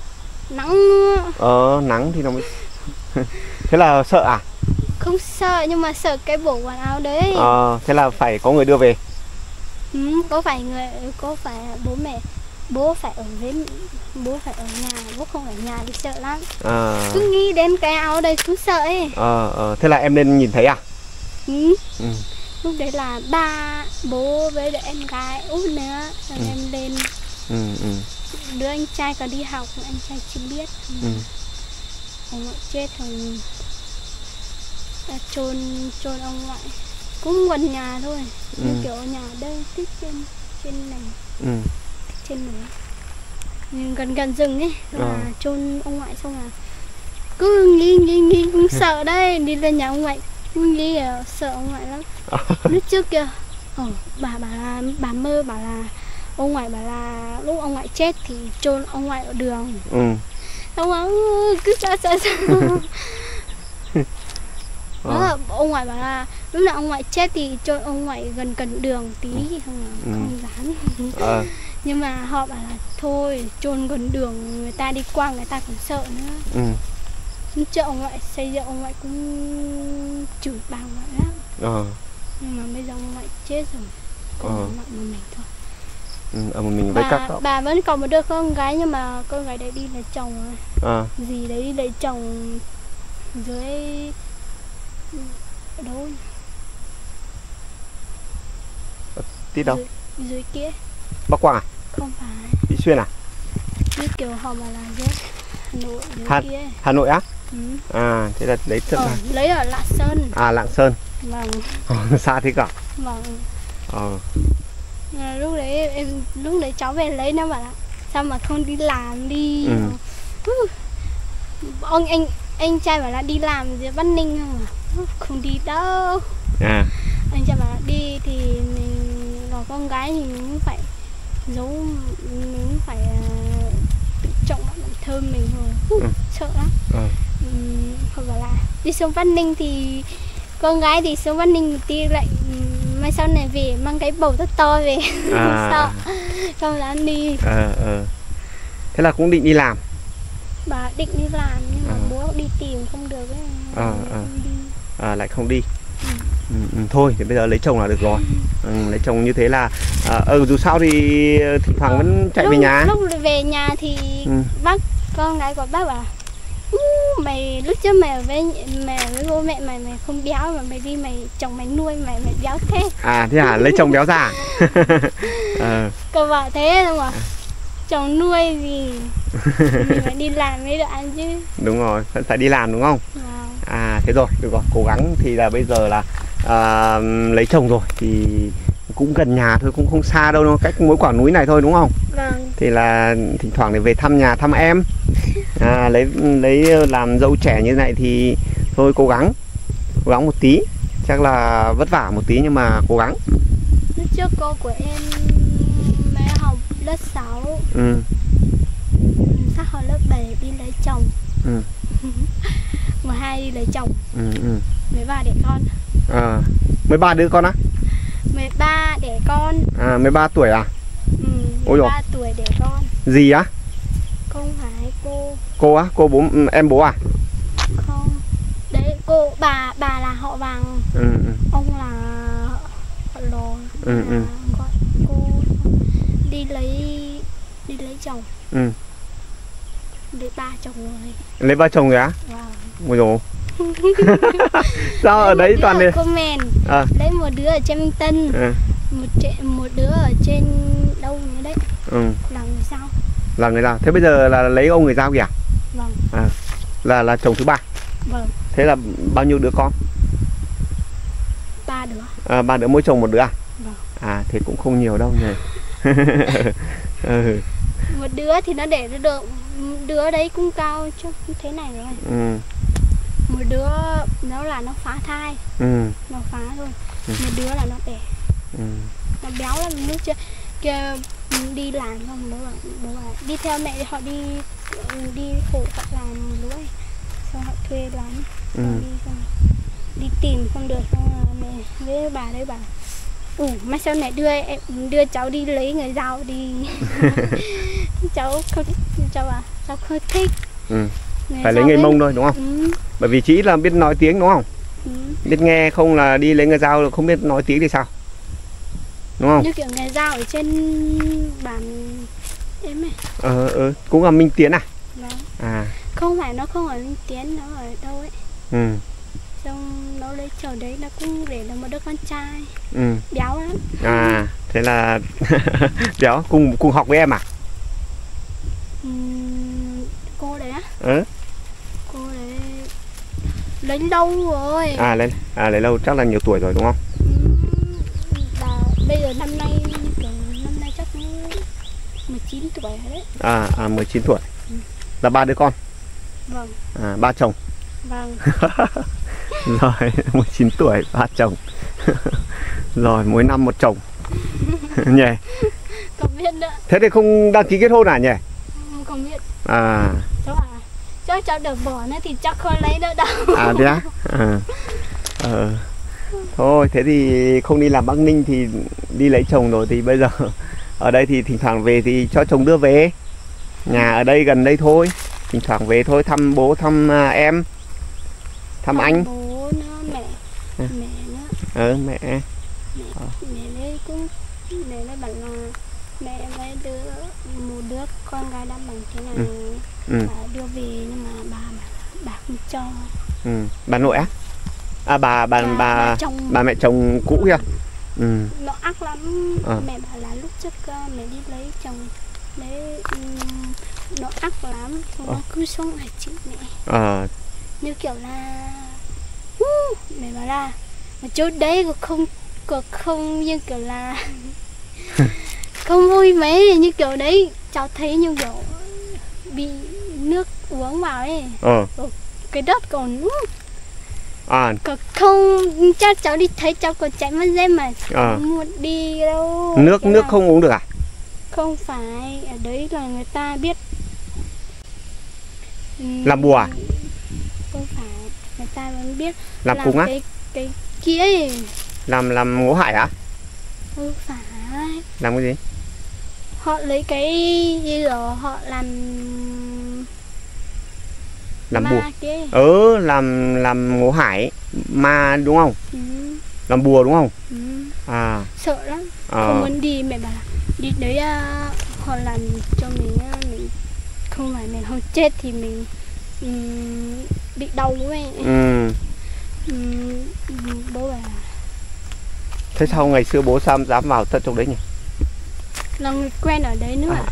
Nắng. Nắng thì nó mới thế là sợ à? Không sợ nhưng mà sợ cái bộ quần áo đấy. Thế là phải có người đưa về. Có phải bố mẹ, bố phải ở nhà, bố không ở nhà thì sợ lắm. Cứ nghĩ đến cái áo đây cứ sợ ấy. Thế là em nên nhìn thấy à? Lúc đấy là bố với đứa em gái út nữa, rồi em lên. Đứa anh trai còn đi học, anh trai chưa biết. Ông ngoại chết rồi, chôn ông ngoại cũng gần nhà thôi, như kiểu nhà đây tích trên này, trên núi, gần rừng ấy, là chôn ông ngoại xong là cứ nghĩ cũng sợ đấy, đi lên nhà ông ngoại cứ nghĩ là sợ ông ngoại lắm. Lúc trước kia bà mơ bảo là ông ngoại bảo là lúc ông ngoại chết thì chôn ông ngoại ở đường. Xong rồi cứ sợ. Đó, ông ngoại bảo là lúc nào ông ngoại chết thì chôn ông ngoại gần đường tí, không dám. Nhưng mà họ bảo là thôi chôn gần đường người ta đi qua người ta còn sợ nữa. Lúc trước ông ngoại xây dựng, ông ngoại cũng chửi bà ngoại lắm. Nhưng mà bây giờ ông ngoại chết rồi, còn ông ngoại một mình thôi. Một mình với các cậu. Bà vẫn còn một đứa con gái nhưng mà con gái đấy đi lấy chồng rồi. Dì đấy đi lấy chồng dưới ở đâu nhỉ? Tí đâu? Dưới kia. Bắc Quang à? Không phải. Vị Xuyên à? Như kiểu họ mà là dưới Hà Nội dưới kia. Hà Nội á? Thế là lấy thật là lấy ở Lạng Sơn. Lạng Sơn. Vâng. Xa thế cả. Vâng. Lúc đấy cháu về lấy nó bảo là sao mà không đi làm đi. Anh trai bảo là đi làm dưới Bắc Ninh không đi đâu. Anh trai bảo là đi thì mình là con gái thì mình phải giấu, mình phải tự trọng bản thân mình rồi. Sợ lắm. Họ bảo là đi xuống Bắc Ninh thì con gái thì xuống Bắc Ninh một tí lại mai sau này về mang cái bầu rất to về. Sợ không dám đi. Thế là cũng định đi làm. Bà định đi làm nhưng mà bố đi tìm không được ấy. Lại không đi. Thôi thì bây giờ lấy chồng là được rồi. Lấy chồng như thế là dù sao thì thỉnh thoảng vẫn chạy về nhà. Lúc về nhà thì con gái của bác bảo mày lúc trước mày với bố mẹ mày không béo mà mày đi chồng mày nuôi mày béo thế. Thế hả? Lấy chồng béo già. Cậu bảo thế thôi mà. Chồng nuôi gì mình phải đi làm mới được ăn chứ. Đúng rồi, phải đi làm đúng không? Thế rồi, được rồi, cố gắng thì là bây giờ là lấy chồng rồi thì cũng gần nhà thôi, cũng không xa đâu, cách mỗi quả núi này thôi đúng không? Vâng. Thì là thỉnh thoảng để về thăm nhà, thăm em. Lấy làm dâu trẻ như này thì thôi cố gắng một tí, chắc là vất vả một tí nhưng mà cố gắng. Lúc trước cô của em mới học lớp 6. Ừ. Sắp học lớp 7 đi lấy chồng. Ừ. 12 đi lấy chồng. Ừ. Ừ. 13 đẻ con. 13 đứa con á? 13 đẻ con. 13 tuổi à? 13 tuổi đẻ con. Gì á? Không phải cô. Cô á? Cô bố em bố à? Không. Đấy cô bà là họ Vàng. Ông là họ Lò. Gọi cô đi lấy chồng. Lấy 3 chồng rồi. Lấy 3 chồng rồi á? Wow. Ôi dồi. Sao ở đấy toàn đi comment. Lấy một đứa ở trên Minh Tân. Một đứa ở trên đâu nữa đấy. Là người Dao. Là người Dao. Thế bây giờ là lấy ông người Dao kìa? Vâng. Là chồng thứ 3. Vâng. Thế là bao nhiêu đứa con? 3 đứa. 3 đứa mỗi chồng một đứa à? Vâng. Thế cũng không nhiều đâu nhỉ. Một đứa thì nó để được, đứa đấy cũng cao chứ thế này rồi. Một đứa nó là nó phá thai. Nó phá thôi. Một đứa là nó đẻ. Nó béo lắm. Lúc kia đi làm không, bố bảo đi theo mẹ thì họ đi khổ họ làm lúa, xong họ thuê lắm. Đi tìm không được, xong mẹ với bà đấy bảo mai sau này đưa cháu đi lấy người Dao đi. cháu không thích. Phải lấy người Mông thôi đúng không? Bởi vì chị là biết nói tiếng đúng không? Biết nghe, không là đi lấy người Dao không biết nói tiếng thì sao? Đúng không? Như kiểu người Dao ở trên bản em ấy. Cũng là Minh Tiến à? Vâng. Không phải, nó không ở Minh Tiến, nó ở đâu ấy. Xong nó lấy chồng đấy, nó cũng để là một đứa con trai. Béo lắm. Thế là béo cùng học với em à? Cô đấy á? Cô đấy lấy lâu rồi. Lấy lâu, chắc là nhiều tuổi rồi đúng không? Bây giờ năm nay chắc 19 tuổi rồi đấy. 19 tuổi. Là 3 đứa con. Vâng. 3 chồng. Vâng. Rồi 19 tuổi 3 chồng. Rồi mỗi năm một chồng. Nhỉ? Không biết nữa. Thế thì không đăng ký kết hôn à nhỉ? Không biết. Chắc cháu được bỏ nữa thì chắc không lấy nữa đâu. Thế á? Thôi thế thì không đi làm Bắc Ninh thì đi lấy chồng rồi, thì bây giờ ở đây thì thỉnh thoảng về thì cho chồng đưa về. Nhà ở đây gần đây thôi, thỉnh thoảng về thôi, thăm bố, thăm em, thăm anh. Bố nữa, mẹ nữa. Mẹ đấy cũng, mẹ nó bảo là mẹ với một đứa con gái đã bằng thế này. Đưa về nhưng mà bà không cho. Bà nội á? Bà mẹ chồng cũ kia. Nó ác lắm. Mẹ bảo là lúc trước mẹ đi lấy chồng đấy, nó ác lắm, nó cứ sống phải chịu mẹ. Như kiểu là mẹ bảo là mà chỗ đấy cũng không như kiểu là không vui mấy, như kiểu đấy cháu thấy như kiểu bị nước uống vào ấy. Cái đất còn không, chắc cháu đi thấy cháu còn chạy mất dép mà muốn đi đâu. Nước không uống được à? Không phải, ở đấy là người ta biết làm bùa à? Không phải, người ta vẫn biết làm cúng á? Cái kia ấy. Làm ngũ hại à? Không phải. Làm cái gì? Họ lấy cái gì rồi họ làm bùa kia. Làm ngũ hải ma đúng không? Làm bùa đúng không? Sợ lắm. Không muốn đi, mẹ bảo là đi đấy họ làm cho mình không phải mình không chết thì mình bị đau ấy. Bố bảo thế sao ngày xưa bố sao dám vào tận trong đấy nhỉ? Là người quen ở đấy nữa.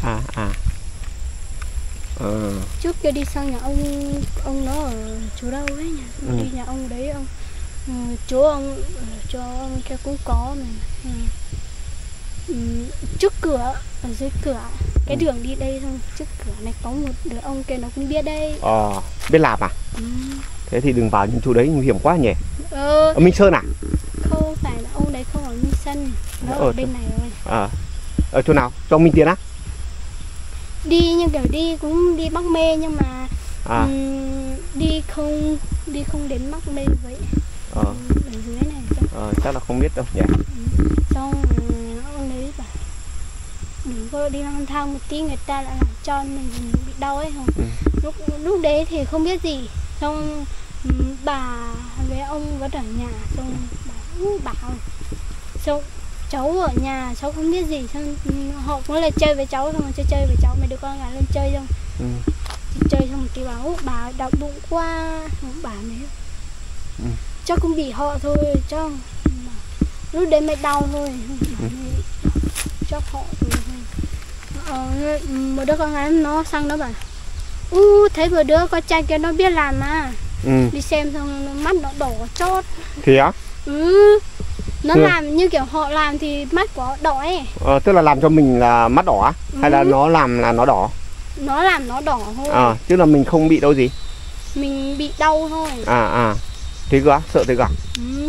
Trước kia đi sang nhà ông nó ở chỗ đâu ấy nhỉ? Đi nhà ông đấy, chỗ ông kia cũng có mà. Trước cửa, ở dưới cửa cái đường đi đây xong trước cửa này có một đứa ông kia nó cũng biết đây. Biết làm à? Thế thì đừng vào những chỗ đấy, nguy hiểm quá nhỉ. Ở Minh Sơn à? Không phải, là ông đấy không ở Minh Sơn, nó ở bên này rồi. Ở chỗ nào? Trong Minh Tiến á? đi như kiểu đi cũng đi Bắc Mê nhưng mà đi không đến Bắc Mê vậy. Ở dưới này chắc là không biết đâu nhỉ. Xong ông ấy bảo đừng có đi lang thang một tí, người ta lại làm cho mình bị đau ấy không. Lúc đấy thì không biết gì, xong bà với ông vẫn ở nhà, xong bảo xong cháu ở nhà cháu không biết gì, xong họ cũng là chơi với cháu, xong rồi chơi với cháu, mấy đứa con gái lên chơi xong chơi xong một tí bảo bà đau bụng quá, bà này chắc cũng bị họ thôi, cho lúc đấy mới đau thôi, chắc họ thôi. Một đứa con gái nó sang nó bảo thấy một đứa con trai kia nó biết làm mà. Đi xem xong mắt nó đỏ chót. Thì á? Nó làm như kiểu họ làm thì mắt của họ đỏ ấy. Tức là làm cho mình là mắt đỏ á? Hay là nó làm là nó đỏ? Nó làm nó đỏ thôi. Chứ là mình không bị đâu gì? Mình bị đau thôi. Thế cơ á? Sợ thế cơ à?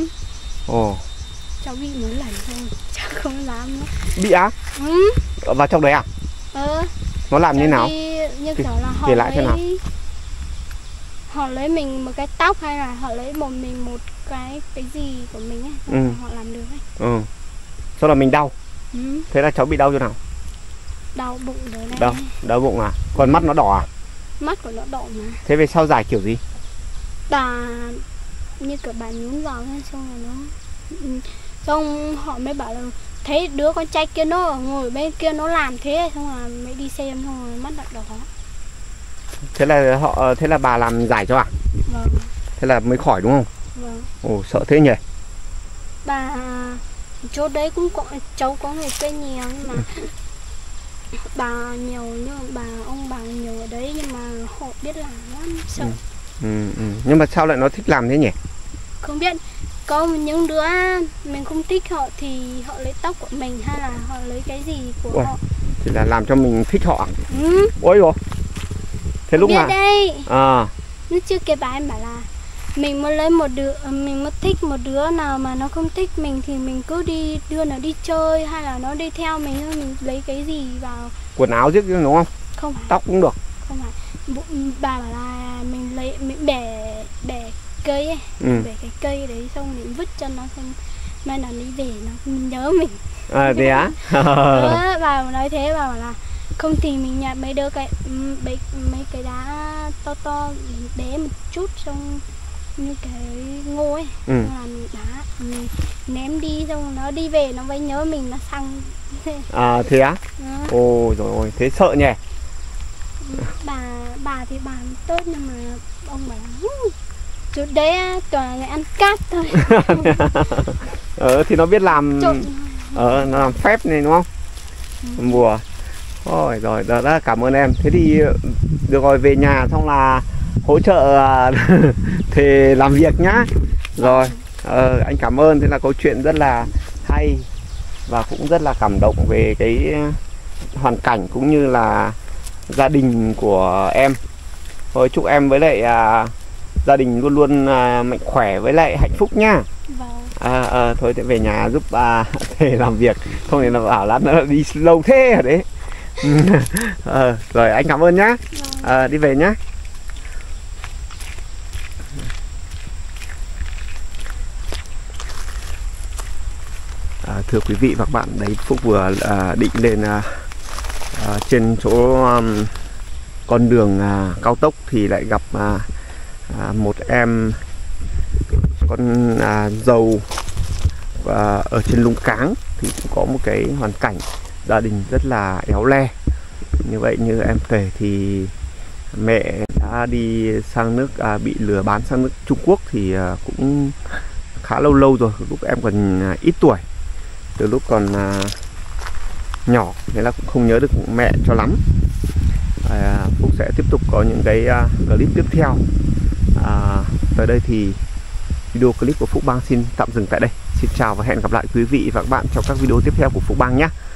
Cháu bị mấy lần thôi, cháu không dám nữa. Bị á? Vào trong đấy à? Nó làm như nào? Như kiểu là họ lại thế nào? Họ lấy mình một cái tóc hay là họ lấy mình một cái gì của mình ấy, họ làm được ấy. Sau là mình đau. Thế là cháu bị đau chỗ nào? Đau bụng rồi này. Đau bụng à? Còn mắt nó đỏ à? Mắt của nó đỏ mà. Thế về sau giải kiểu gì? Bà như kiểu bà nhún vào xong rồi nó, xong họ mới bảo là thấy đứa con trai kia nó ngồi bên kia nó làm thế, xong rồi mới đi xem, xong rồi mắt đỏ. Thế là bà làm giải cho à? Vâng. Thế là mới khỏi đúng không? Vâng. Sợ thế nhỉ? Bà chỗ đấy cũng có, cháu có người quen nhiều nhưng mà bà nhiều, nhưng mà ông bà nhiều ở đấy nhưng mà họ biết làm lắm, sợ. Nhưng mà sao lại nó thích làm thế nhỉ? Không biết, có những đứa mình không thích họ thì họ lấy tóc của mình hay là họ lấy cái gì của họ. Thì là làm cho mình thích họ. Ôi rồi. Thế lúc nào? Đây. Lúc trước cái bà em bảo là mình muốn lấy một đứa, mình muốn thích một đứa nào mà nó không thích mình thì mình cứ đi đưa nó đi chơi hay là nó đi theo mình thôi, mình lấy cái gì vào. Quần áo chứ đúng không? Không phải. Tóc cũng được. Không phải. Bà bảo là mình lấy, mình bẻ cây ấy, bẻ cái cây đấy xong mình vứt cho nó, xong mai nó đi về nó nhớ mình. Thế á? Bà nói thế, bà bảo là không thì mình nhặt mấy cái đá to bé một chút, xong như cái ngô ấy, làm đá mình ném đi, xong nó đi về nó mới nhớ mình, nó xăng. Thế á? Ôi rồi ôi, thế sợ nhỉ? Bà thì bà tốt nhưng mà ông bảo chỗ đấy toàn là ăn cát thôi. Thì nó biết làm. Nó làm phép này đúng không? Mùa. Ôi rồi, đó cảm ơn em. Thế thì được rồi, về nhà xong là hỗ trợ thì làm việc nhá. Rồi, anh cảm ơn. Thế là câu chuyện rất là hay và cũng rất là cảm động về cái hoàn cảnh cũng như là gia đình của em. Thôi chúc em với lại gia đình luôn luôn mạnh khỏe với lại hạnh phúc nhá. Thôi thì về nhà giúp bà thề làm việc, không thì nó bảo lát nữa đi lâu thế ở đấy. Rồi anh cảm ơn nhá. Đi về nhá. Thưa quý vị và các bạn, đấy Phúc vừa định lên trên chỗ con đường cao tốc thì lại gặp một em con dâu ở trên Lũng Cáng, thì cũng có một cái hoàn cảnh gia đình rất là éo le. Như vậy như em kể thì mẹ đã đi sang nước, bị lừa bán sang nước Trung Quốc thì cũng khá lâu rồi, lúc em còn ít tuổi, từ lúc còn nhỏ nên là cũng không nhớ được mẹ cho lắm. Phúc sẽ tiếp tục có những cái clip tiếp theo. Tới đây thì video clip của Phúc Bang xin tạm dừng tại đây. Xin chào và hẹn gặp lại quý vị và các bạn trong các video tiếp theo của Phúc Bang nhé.